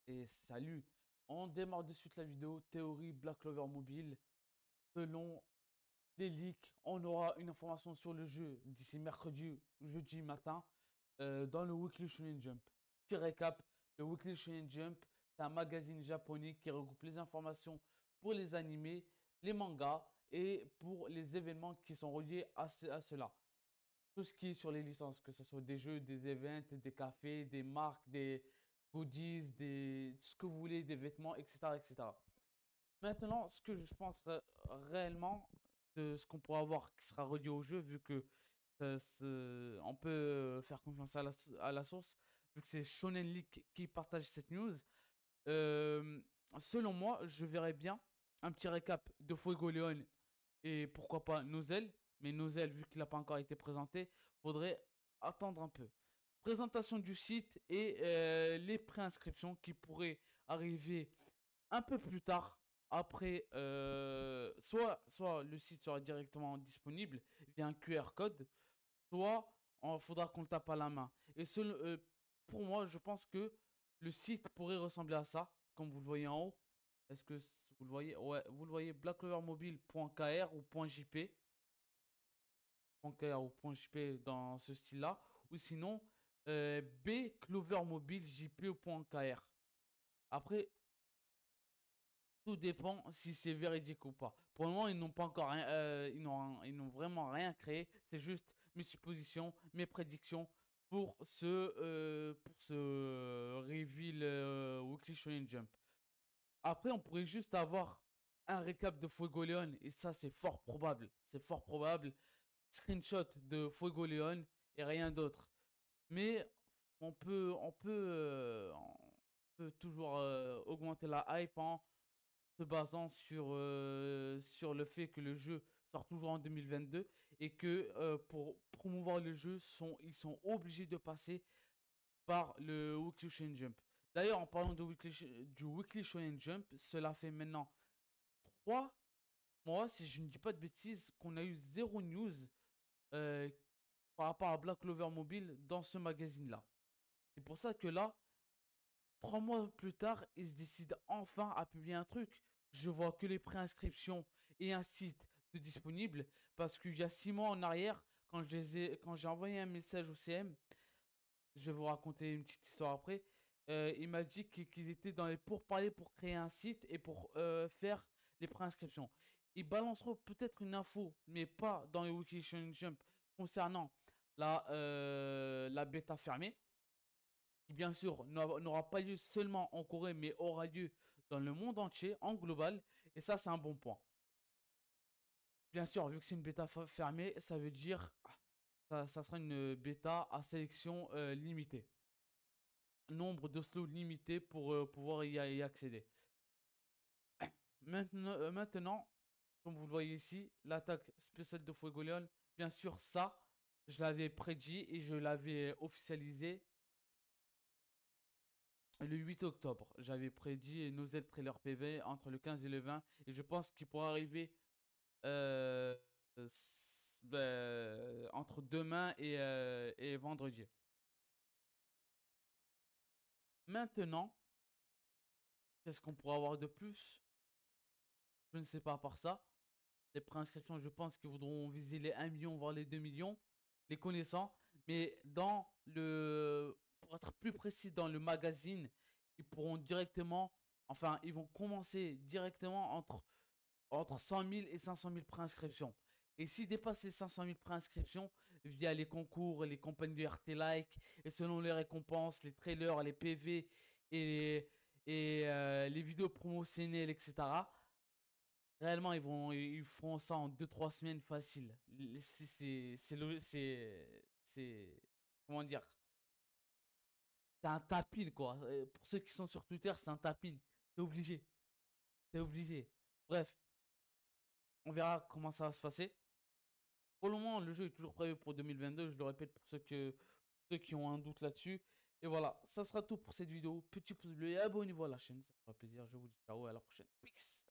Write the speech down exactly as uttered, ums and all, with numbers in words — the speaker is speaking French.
Et salut, on démarre de suite la vidéo théorie Black Clover Mobile. Selon les leaks, on aura une information sur le jeu d'ici mercredi ou jeudi matin euh, dans le Weekly Shonen Jump. Petit récap, le Weekly Shonen Jump, c'est un magazine japonais qui regroupe les informations pour les animés, les mangas et pour les événements qui sont reliés à, ce- à cela. Tout ce qui est sur les licences, que ce soit des jeux, des events, des cafés, des marques, des goodies, des, ce que vous voulez, des vêtements, et cetera, et cetera. Maintenant, ce que je pense ré- réellement de ce qu'on pourra avoir qui sera relié au jeu, vu que euh, ce- on peut faire confiance à la, à la source, vu que c'est Shonen Leak qui partage cette news. euh, Selon moi, je verrais bien un petit récap de Fuego Leon et pourquoi pas Nozel. Mais Nozel, vu qu'il n'a pas encore été présenté, faudrait attendre un peu. Présentation du site et euh, les préinscriptions qui pourraient arriver un peu plus tard. Après, euh, soit, soit le site sera directement disponible via un Q R code, soit il faudra qu'on le tape à la main. Et seul, euh, pour moi, je pense que le site pourrait ressembler à ça, comme vous le voyez en haut. Est-ce que vous le voyez? Ouais, vous le voyez, black clover mobile point k r ou .jp. .kr ou .jp dans ce style-là. Ou sinon, euh, bclovermobiljp ou .kr. Après, tout dépend si c'est véridique ou pas. Pour le moment, ils n'ont pas encore rien, euh, ils n'ont, ils n'ont vraiment rien créé. C'est juste mes suppositions, mes prédictions pour ce, euh, pour ce reveal euh, Weekly Shonen Jump. Après, on pourrait juste avoir un récap de Fuego Leon et ça, c'est fort probable. C'est fort probable. Screenshot de Fuego Leon et rien d'autre. Mais on peut, on peut, euh, on peut toujours euh, augmenter la hype en se basant sur, euh, sur le fait que le jeu sort toujours en deux mille vingt-deux et que euh, pour promouvoir le jeu, sont, ils sont obligés de passer par le Weekly Shonen Jump. D'ailleurs, en parlant de Weekly, du Weekly Shonen Jump, cela fait maintenant trois mois, si je ne dis pas de bêtises, qu'on a eu zéro news euh, par rapport à Black Clover Mobile dans ce magazine-là. C'est pour ça que là, trois mois plus tard, ils se décident enfin à publier un truc. Je vois que les préinscriptions et un site de disponible parce qu'il y a six mois en arrière, quand je les ai- quand j'ai envoyé un message au C M, je vais vous raconter une petite histoire après. Euh, il m'a dit qu'il qu'il était dans les pourparlers pour créer un site et pour euh, faire les préinscriptions. Ils balanceront peut-être une info, mais pas dans les Wiki Shonen Jump concernant la, euh, la bêta fermée qui bien sûr n'aura pas lieu seulement en Corée, mais aura lieu dans le monde entier, en global. Et ça, c'est un bon point. Bien sûr, vu que c'est une bêta fermée, ça veut dire ça, ça sera une bêta à sélection euh, limitée. Nombre de slots limité pour euh, pouvoir y, y, accéder. Maintenant, euh, maintenant, comme vous le voyez ici, l'attaque spéciale de Fuego Leon, bien sûr, ça, je l'avais prédit et je l'avais officialisé le huit octobre. J'avais prédit Nozel Trailer P V entre le quinze et le vingt. Et je pense qu'il pourra arriver euh, ben, entre demain et, euh, et vendredi. Maintenant, qu'est-ce qu'on pourra avoir de plus? Je ne sais pas à part ça. Les préinscriptions, je pense qu'ils voudront viser les un million, voire les deux millions, les connaissants. Mais dans le, pour être plus précis, dans le magazine, ils pourront directement, enfin, ils vont commencer directement entre, entre cent mille et cinq cent mille préinscriptions. Et s'ils dépassent les cinq cent mille préinscriptions via les concours, les campagnes de R T Like, et selon les récompenses, les trailers, les P V et les, et, euh, les vidéos promotionnelles, et cetera. Réellement, ils vont, ils feront ça en deux trois semaines facile. C'est, c'est, c'est, c'est, c'est, comment dire, c'est un tapin quoi. Euh, Pour ceux qui sont sur Twitter, c'est un tapin. C'est obligé, c'est obligé. Bref, on verra comment ça va se passer. Pour le moment, le jeu est toujours prévu pour deux mille vingt-deux. Je le répète pour ceux, que, ceux qui ont un doute là-dessus. Et voilà, ça sera tout pour cette vidéo. Petit pouce bleu et abonnez-vous à la chaîne. Ça fera plaisir. Je vous dis ciao et à la prochaine. Peace.